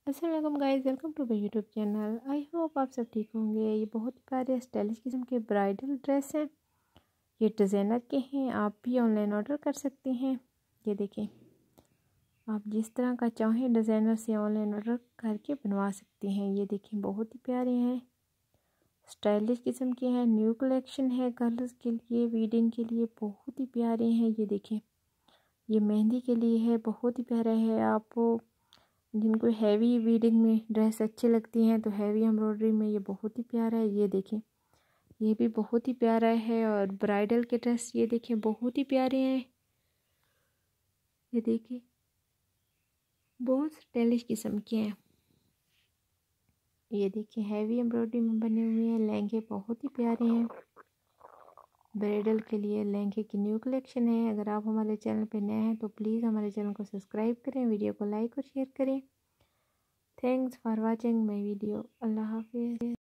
अस्सलाम वालेकुम guys, welcome to my YouTube channel. I hope आप सब ठीक होंगे। ये बहुत ही प्यारे स्टाइलिश किस्म के ब्राइडल ड्रेस हैं। ये डिज़ाइनर के हैं, आप भी ऑनलाइन ऑर्डर कर सकते हैं। ये देखें, आप जिस तरह का चाहें डिज़ाइनर से ऑनलाइन ऑर्डर करके बनवा सकते हैं। ये देखें, बहुत ही प्यारे हैं, स्टाइलिश किस्म के हैं। न्यू कलेक्शन है, गर्ल्स के लिए, वेडिंग के लिए बहुत ही प्यारे हैं। ये देखें, ये मेहंदी के लिए है, बहुत ही प्यारा है। आप जिनको हैवी वेडिंग में ड्रेस अच्छी लगती हैं तो हैवी एम्ब्रॉयडरी में ये बहुत ही प्यारा है। ये देखें, ये भी बहुत ही प्यारा है। और ब्राइडल के ड्रेस ये देखें, बहुत ही प्यारे हैं। ये देखिए, बहुत स्टाइलिश किस्म के हैं। ये देखिए, हैवी एम्ब्रॉयडरी में बने हुए हैं। लहंगे बहुत ही प्यारे हैं। ब्राइडल के लिए लहंगे की न्यू कलेक्शन है। अगर आप हमारे चैनल पे नए हैं तो प्लीज़ हमारे चैनल को सब्सक्राइब करें, वीडियो को लाइक और शेयर करें। Thanks for watching my video. अल्लाह हाफिज़।